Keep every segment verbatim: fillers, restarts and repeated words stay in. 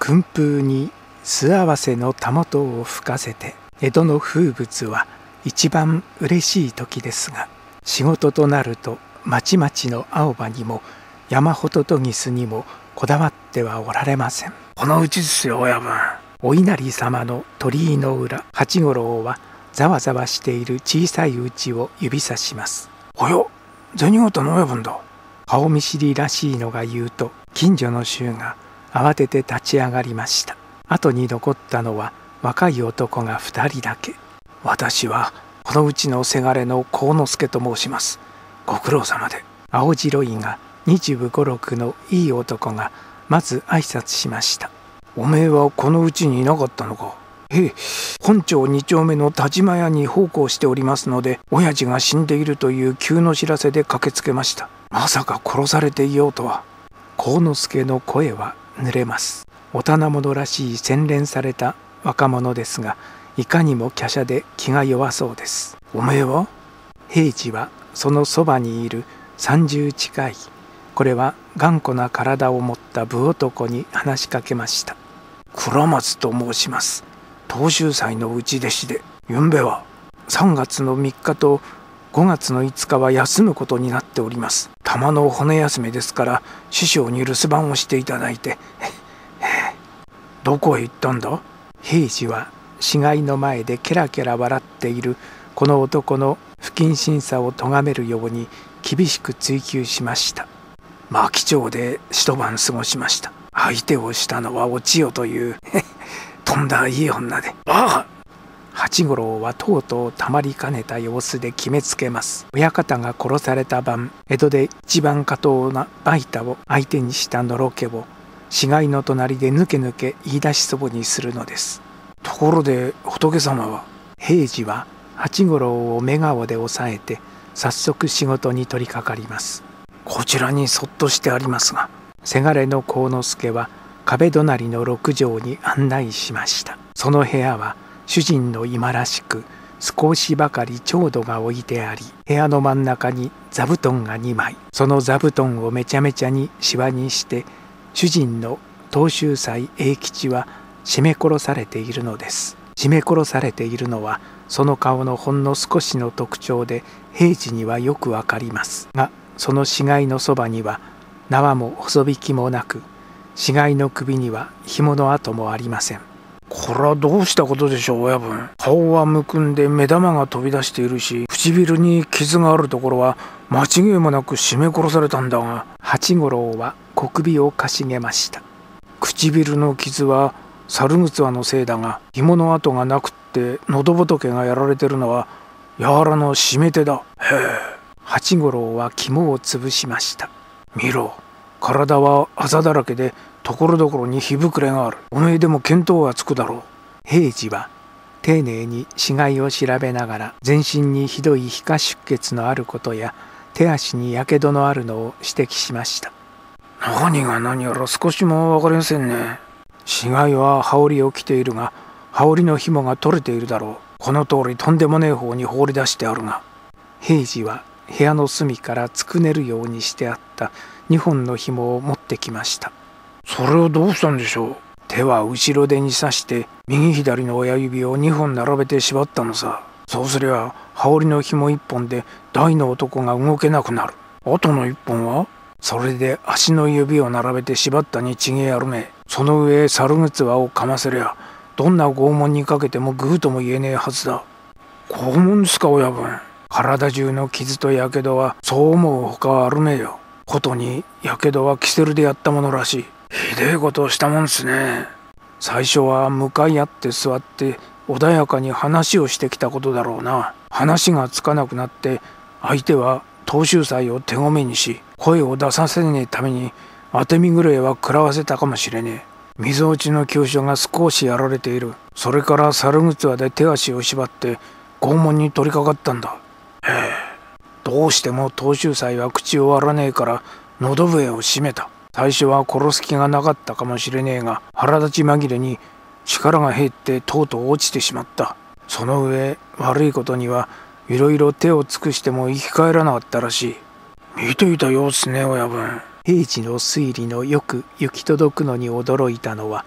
訓風に酢合わせのたもとを吹かせて、江戸の風物は一番嬉しい時ですが、仕事となるとまちまちの青葉にも山ホトトギスにもこだわってはおられません。 このうちですよ親分。 お稲荷様の鳥居の裏、八五郎はざわざわしている小さいうちを指さします。 およ、銭形の親分だ。 顔見知りらしいのが言うと、近所の衆が慌てて立ち上がりました。後に残ったのは若い男が二人だけ。 私はこのうちのせがれの幸之助と申します。ご苦労様で。 青白いが二十五六のいい男がまず挨拶しました。 おめえはこのうちにいなかったのか。ええ、本町二丁目の田島屋に奉公しておりますので、親父が死んでいるという急の知らせで駆けつけました。まさか殺されていようとは。 幸之助の声は濡れます。お店者らしい洗練された若者ですが、いかにも華奢で気が弱そうです。 おめえは？ 平次はそのそばにいる三十近い、これは頑固な体を持った武男に話しかけました。 倉松と申します。東秀祭の内弟子で、ゆんべはさんがつのみっかとごがつのいつかは休むことになっております。玉の骨休めですから師匠に留守番をしていただいてどこへ行ったんだ？ 平次は死骸の前でケラケラ笑っているこの男の不謹慎さを咎めるように厳しく追及しました。 牧町で一晩過ごしました。相手をしたのはお千代というとんだいい女で。ああ、 八五郎はとうとうたまりかねた様子で決めつけます。親方が殺された晩、江戸で一番下等なバイタを相手にしたのろけを死骸の隣でぬけぬけ言い出しそうにするのです。 ところで仏様は？ 平次は八五郎を目顔で抑えて早速仕事に取り掛かります。 こちらにそっとしてありますが。 せがれの幸之助は壁隣の六畳に案内しました。その部屋は主人の居間らしく、少しばかり調度が置いてあり、部屋の真ん中に座布団がにまい、その座布団をめちゃめちゃにしわにして主人の東秀斎栄吉は絞め殺されているのです。絞め殺されているのはその顔のほんの少しの特徴で、平次にはよくわかりますが、その死骸のそばには縄も細引きもなく、死骸の首には紐の跡もありません。 これはどうしたことでしょう親分。顔はむくんで目玉が飛び出しているし、唇に傷があるところは間違いもなく絞め殺されたんだが。 八五郎は小首をかしげました。 唇の傷は猿ぐつわのせいだが、紐の跡がなくって喉仏がやられてるのはやわらの締め手だ。へえ。 八五郎は肝をつぶしました。 見ろ、体はあざだらけでところどころに火膨れがある。おめえでも見当はつくだろう。 平次は丁寧に死骸を調べながら、全身にひどい皮下出血のあることや手足にやけどのあるのを指摘しました。 何が何やら少しも分かりませんね。死骸は羽織を着ているが、羽織の紐が取れているだろう。この通りとんでもねえ方に放り出してあるが。 平次は部屋の隅からつくねるようにしてあったにほんの紐を持ってきました。 それをどうしたんでしょう。手は後ろ手に刺して右左の親指をにほん並べて縛ったのさ。そうすりゃ羽織の紐いっぽんで大の男が動けなくなる。あとのいっぽんはそれで足の指を並べて縛ったに違えあるめ。その上猿ぐつわをかませりゃどんな拷問にかけてもグーとも言えねえはずだ。拷問ですか親分。体中の傷とやけどはそう思うほかはあるめえよ。ことにやけどはキセルでやったものらしい。ひでえことをしたもんですね。最初は向かい合って座って穏やかに話をしてきたことだろうな。話がつかなくなって相手は東秀斎を手ごめにし、声を出させねえために当て身ぐらいは食らわせたかもしれねえ。みぞおちの急所が少しやられている。それから猿ぐつわで手足を縛って拷問に取り掛かったんだ。へえ。どうしても東秀斎は口を割らねえから喉笛を締めた。最初は殺す気がなかったかもしれねえが、腹立ち紛れに力が減ってとうとう落ちてしまった。その上悪いことにはいろいろ手を尽くしても生き返らなかったらしい。見ていたようですね親分。 平次の推理のよく行き届くのに驚いたのは、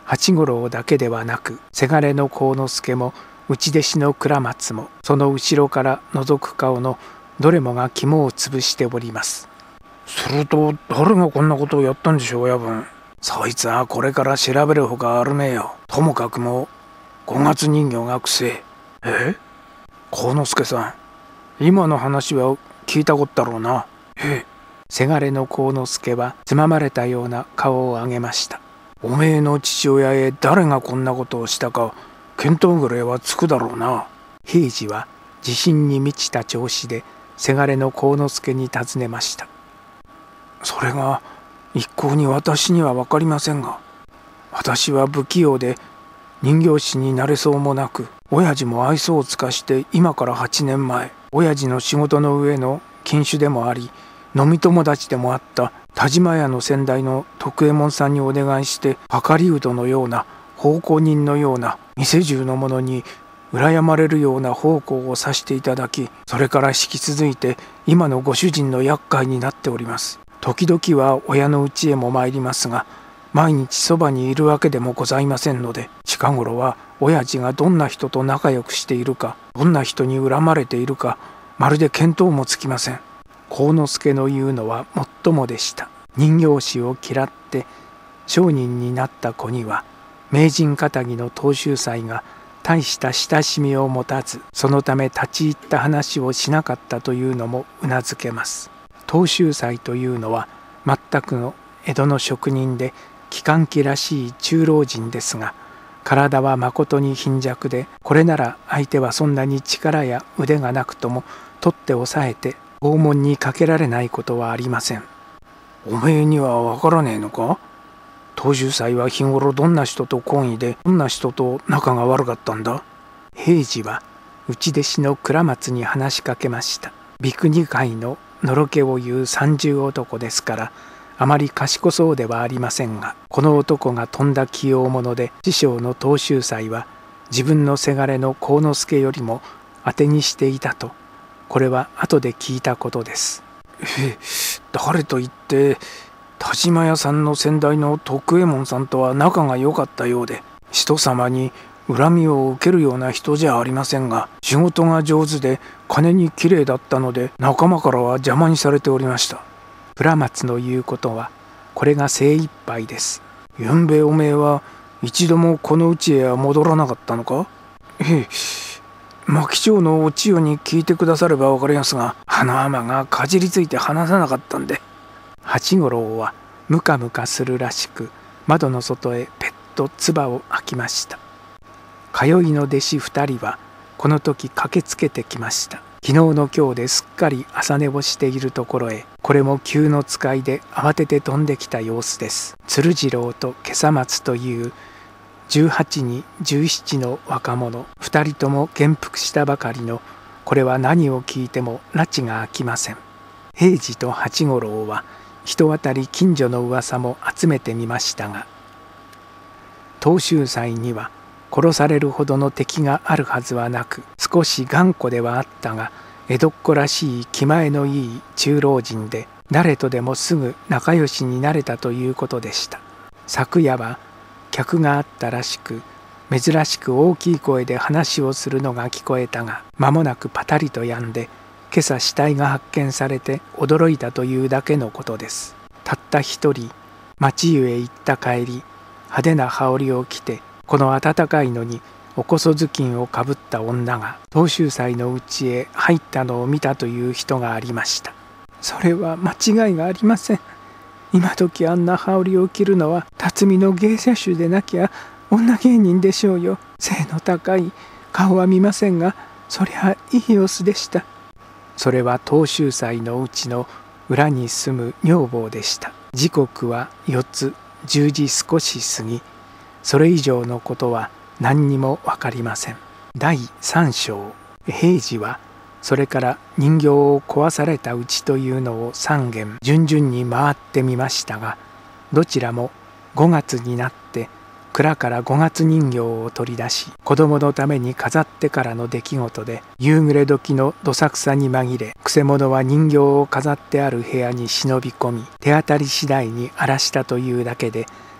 八五郎だけではなくせがれの幸之助も内弟子の倉松もその後ろから覗く顔のどれもが肝を潰しております。 すると誰がこんなことをやったんでしょう親分。 そいつはこれから調べるほかあるめえよ。ともかくも五月人形がくせえ。 え幸之助さん、今の話は聞いたこったろうな。 えせがれの幸之助はつままれたような顔を上げました。 おめえの父親へ誰がこんなことをしたか見当ぐらいはつくだろうな。 平次は自信に満ちた調子でせがれの幸之助に尋ねました。 それが一向に私には分かりませんが、私は不器用で人形師になれそうもなく、親父も愛想を尽かして今からはちねんまえ、親父の仕事の上の近主でもあり飲み友達でもあった田島屋の先代の徳右衛門さんにお願いして、量りうどのような奉公人のような店中の者に羨まれるような奉公をさせていただき、それから引き続いて今のご主人の厄介になっております。時々は親の家へも参りますが、毎日そばにいるわけでもございませんので、近頃は親父がどんな人と仲良くしているか、どんな人に恨まれているか、まるで見当もつきません。 幸之助の言うのはもっともでした。人形師を嫌って商人になった子には名人かたぎの東秀斎が大した親しみを持たず、そのため立ち入った話をしなかったというのもうなずけます。東秀斎というのは全くの江戸の職人で機関機らしい中老人ですが、体はまことに貧弱で、これなら相手はそんなに力や腕がなくとも取って押さえて拷問にかけられないことはありません。 おめえにはわからねえのか。東秀斎は日頃どんな人と懇意で、どんな人と仲が悪かったんだ。 平次は内弟子の倉松に話しかけました。三国会ののろけを言う三十男ですから、あまり賢そうではありませんが、この男がとんだ器用者で、師匠の東秀斎は自分のせがれの幸之助よりも当てにしていたと、これは後で聞いたことです。 え誰と言って田島屋さんの先代の徳右衛門さんとは仲が良かったようで、人様に恨みを受けるような人じゃありませんが、仕事が上手で金にきれいだったので仲間からは邪魔にされておりました。 倉松の言うことはこれが精一杯です。 ゆんべおめえは一度もこの家へは戻らなかったのか。ええ、牧長のお千代に聞いてくだされば分かりますが、花雨がかじりついて話さなかったんで。 八五郎はムカムカするらしく、窓の外へペッと唾を吐きました。通いの弟子二人はこの時駆けつけてきました。昨日の今日ですっかり朝寝をしているところへ、これも急の使いで慌てて飛んできた様子です。鶴次郎と今朝松というじゅうはちにじゅうななの若者ふたりとも元服したばかりの、これは何を聞いても埒が明きません。平次と八五郎は人当たり近所の噂も集めてみましたが、東秀斎には殺されるほどの敵があるはずはなく、少し頑固ではあったが江戸っ子らしい気前のいい中老人で、誰とでもすぐ仲良しになれたということでした。昨夜は客があったらしく、珍しく大きい声で話をするのが聞こえたが、間もなくパタリと止んで、今朝死体が発見されて驚いたというだけのことです。たった一人町湯へ行った帰り、派手な羽織を着て、この暖かいのにおこそ頭巾をかぶった女が東秀斎の家へ入ったのを見たという人がありました。それは間違いがありません。今時あんな羽織を着るのは辰巳の芸者衆でなきゃ女芸人でしょうよ。背の高い顔は見ませんが、そりゃいい様子でした。それは東秀斎のうちの裏に住む女房でした。時刻はよっつじゅうじ少し過ぎ、それ以上のことは何にも分かりません。だいさん章、平次はそれから人形を壊されたうちというのをさん軒順々に回ってみましたが、どちらもごがつになって蔵から五月人形を取り出し、子供のために飾ってからの出来事で、夕暮れ時のどさくさに紛れ、くせ者は人形を飾ってある部屋に忍び込み、手当たり次第に荒らしたというだけで、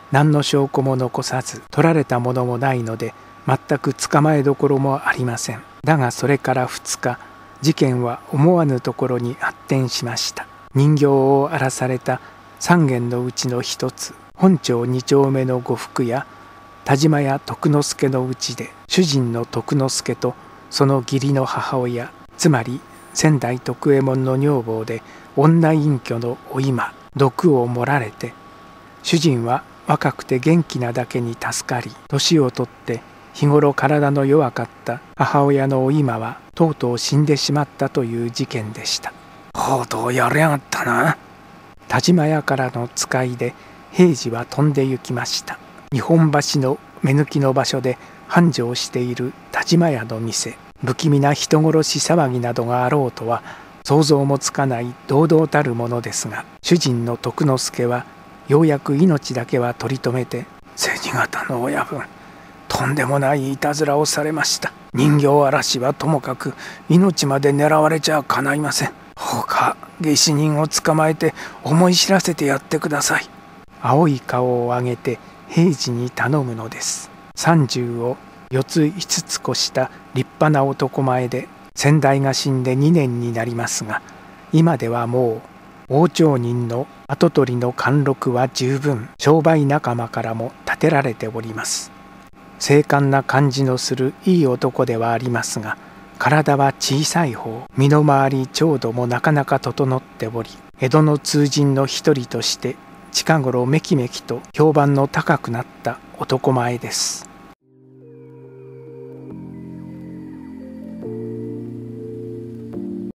何の証拠も残さず取られたものもないので全く捕まえどころもありません。だがそれからふつか事件は思わぬところに発展しました。人形を荒らされた三軒のうちの一つ、本町二丁目の呉服屋田島屋徳之助のうちで、主人の徳之助とその義理の母親、つまり仙台徳右衛門の女房で女隠居のお今、毒を盛られて、主人は若くて元気なだけに助かり、年を取って日頃体の弱かった母親のお今はとうとう死んでしまったという事件でした。 ほうとうやりやがったな。 田島屋からの使いで平次は飛んで行きました。日本橋の目抜きの場所で繁盛している田島屋の店、不気味な人殺し騒ぎなどがあろうとは想像もつかない堂々たるものですが、主人の徳之助はようやく命だけは取り留めて、 銭形の親分、とんでもないいたずらをされました。人形荒らしはともかく命まで狙われちゃかないません。他下手人を捕まえて思い知らせてやってください。 青い顔を上げて平次に頼むのです。さんじゅうをよついつつ越した立派な男前で、先代が死んでにねんになりますが、今ではもう王町人の跡取りの貫禄は十分商売仲間からも立てられております。精悍な感じのするいい男ではありますが、体は小さい方、身の回り調度もなかなか整っており、江戸の通人の一人として近頃めきめきと評判の高くなった男前です。